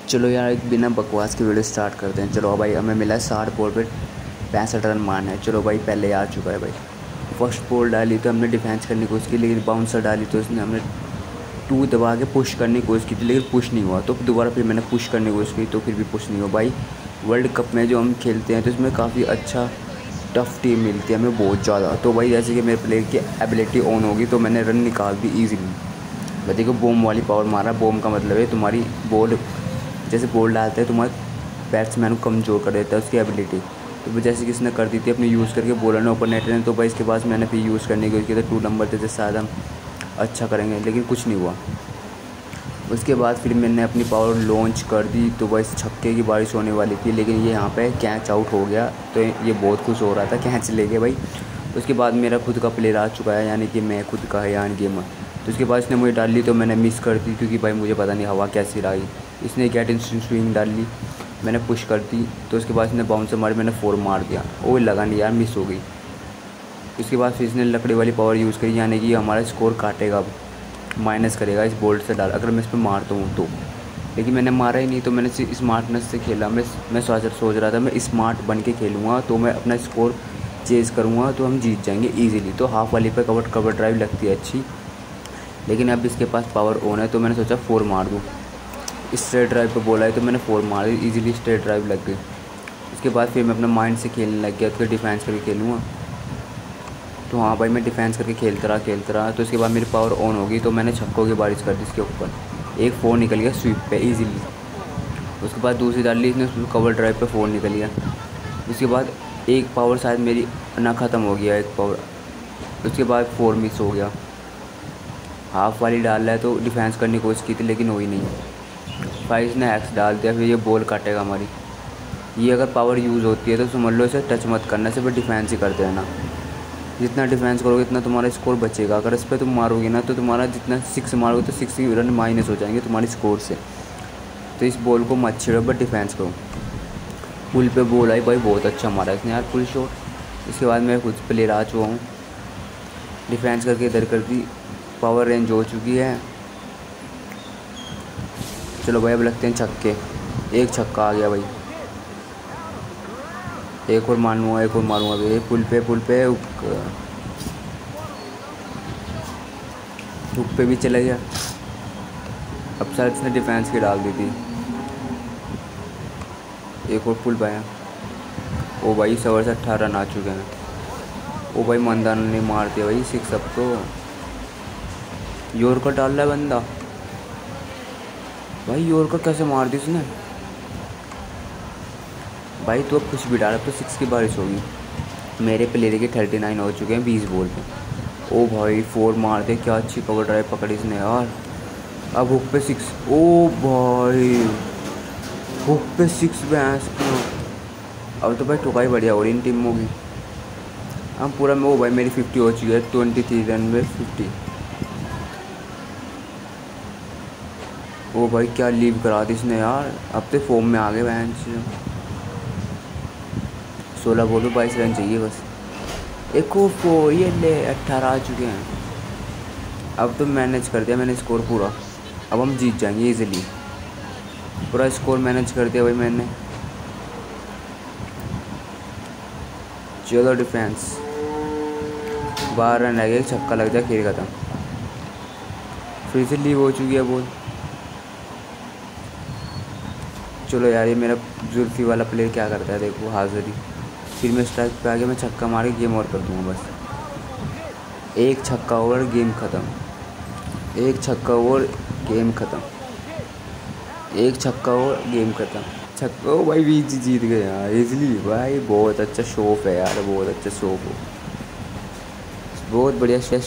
चलो यार एक बिना बकवास की वीडियो स्टार्ट करते हैं। चलो भाई हमें मिला है 60 बॉल पे 65 रन मारना है। चलो भाई पहले आ चुका है भाई। फर्स्ट बॉल डाली तो हमने डिफेंस करने की कोशिश की, लेकिन बाउंसर डाली तो उसने हमने 2 दबा के पुश करने की कोशिश की थी, लेकिन पुश नहीं हुआ। तो दोबारा फिर मैंने पुश करने की कोशिश की तो फिर भी पुश नहीं हुआ। भाई वर्ल्ड कप में जो हम खेलते हैं तो इसमें काफ़ी अच्छा टफ़ टीम मिलती है हमें बहुत ज़्यादा। तो भाई जैसे कि मेरे प्लेयर की एबिलिटी ऑन होगी तो मैंने रन निकाल दी ईजिली। भाई देखो बॉम वाली पावर मारा। बॉम का मतलब है तुम्हारी बॉल जैसे बॉल डालते हैं तुम्हारे बैट्समैन को कमज़ोर कर देता है उसकी एबिलिटी। तो जैसे कि इसने कर दी थी अपनी यूज़ करके बॉलर ने ऊपर नेट ने। तो भाई इसके पास मैंने फिर यूज़ करने की कोशिश की तो 2 नंबर थे, जैसे शायद हम अच्छा करेंगे, लेकिन कुछ नहीं हुआ। उसके बाद फिर मैंने अपनी पावर लॉन्च कर दी तो भाई छक्के की बारिश होने वाली थी, लेकिन ये यहाँ पे कैच आउट हो गया। तो ये बहुत खुश हो रहा था कैच लेके भाई। उसके बाद मेरा खुद का प्लेयर आ चुका है, यानी कि मैं खुद का हयान गेमर। तो उसके बाद इसने मुझे डाल ली तो मैंने मिस कर दी, क्योंकि भाई मुझे पता नहीं हवा कैसी रही। इसने गेट इंस्टेंट स्विंग डाल ली, मैंने पुश कर दी। तो उसके बाद इसने बाउंसर मारी, मैंने 4 मार दिया। वो लगा नहीं यार, मिस हो गई। उसके बाद फिर इसने लकड़ी वाली पावर यूज़ करी, यानी कि हमारा स्कोर काटेगा, अब माइनस करेगा इस बोल्ट से डाल अगर मैं इस पर मारता हूँ तो। लेकिन मैंने मारा ही नहीं, तो मैंने स्मार्टनेस से खेला। मैं सोच रहा था मैं स्मार्ट बन के खेलूँगा तो मैं अपना स्कोर चेज़ करूँगा तो हम जीत जाएंगे ईजिली। तो हाफ वाली पे कवर ड्राइव लगती है अच्छी, लेकिन अब इसके पास पावर ऑन है तो मैंने सोचा 4 मार दूँ। स्ट्रेट ड्राइव पे बोला है तो मैंने 4 मार दी, ईजिली स्ट्रेट ड्राइव लग गई। उसके बाद फिर मैं अपना माइंड से खेलने लग गया, तो डिफेंस करके खेलूँगा। तो हाँ भाई मैं डिफेंस करके खेलता रहा। तो उसके बाद मेरी पावर ऑन होगी तो मैंने छक्कों की बारिश कर दी इसके ऊपर। एक 4 निकल गया स्वीप पे ईजिली। उसके बाद दूसरी डाल ली इसने, कवर ड्राइव पे 4 निकल गया। उसके बाद एक पावर शायद मेरी ना ख़त्म हो गया, एक पावर। उसके बाद 4 मिस हो गया। हाफ वाली डाल रहा है तो डिफेंस करने की कोशिश की थी, लेकिन हुई नहीं। फाइव ने एक्स डाल दिया, फिर ये बॉल काटेगा हमारी। ये अगर पावर यूज़ होती है तो समझ लो इसे टच मत करना, सिर्फ डिफेंस ही करते रहना। जितना डिफेंस करोगे इतना तुम्हारा स्कोर बचेगा। अगर इस पर तुम मारोगे ना तो तुम्हारा जितना 6 मारोगे तो 6 रन माइनस हो जाएंगे तुम्हारे स्कोर से। तो इस बॉल को मत छेड़ो, बट डिफेंस करो। पुल पे बॉल आई भाई, बहुत अच्छा मारा इसने यार, पुल शॉट। इसके बाद मैं खुद प्लेयर आ चुका हूँ, डिफेंस करके इधर कर दी। पावर रेंज हो चुकी है। चलो भाई अब लगते हैं छक्के। एक छक्का आ गया भाई, एक और मारूंगा भाई। पुल पे हुक पे भी चला गया। अब शायद इसने डिफेंस की डाल दी थी। एक और पुल पाया। ओ भाई 18 रन आ चुके हैं। ओ भाई मंदान ने मार दिया भाई 6। अब तो यॉर्कर डाल रहा है बंदा। भाई यॉर्कर कैसे मार दी उसने। भाई तो अब कुछ भी डाला, अब तो 6 की बारिश होगी। मेरे प्लेयर के 39 हो चुके हैं 20 बॉल पे। ओ भाई 4 मार दे, क्या अच्छी कवर ड्राइव पकड़ी इसने यार। अब हुक पे 6। ओ भाई हुक पे 6 भैंस को। अब तो भाई ठुकाई बढ़िया हो रही इन टीमों की। हम पूरा में। ओ भाई मेरी 50 हो चुकी है, 23 रन में 50। ओ भाई क्या लीव करा दी इसने यार। अब तो फॉर्म में आ गए भैंस। 16 बॉल पे 22 रन चाहिए बस। एक और ये ले 18 आ चुके हैं। अब तो मैनेज कर दिया मैंने स्कोर पूरा। अब हम जीत जाएंगे इजीली। पूरा स्कोर मैनेज कर दिया भाई मैंने। चलो डिफेंस 12 रन रह गए, छक्का लग जाए खेल खत्म। फिर से लीव हो चुकी है बॉल। चलो यार ये मेरा जुल्फी वाला प्लेयर क्या करता है देखो, हाजिरी। फिर मैं स्ट्राइक पे आ गया, मैं छक्का मार के गेम और कर दूँगा बस। एक छक्का और गेम ख़त्म। एक छक्का और गेम ख़त्म। एक छक्का और गेम ख़त्म। छक्का। ओ भाई बीच जीत गए यार इजली। भाई बहुत अच्छा शॉप है यार, बहुत अच्छा शॉप हो, बहुत बढ़िया।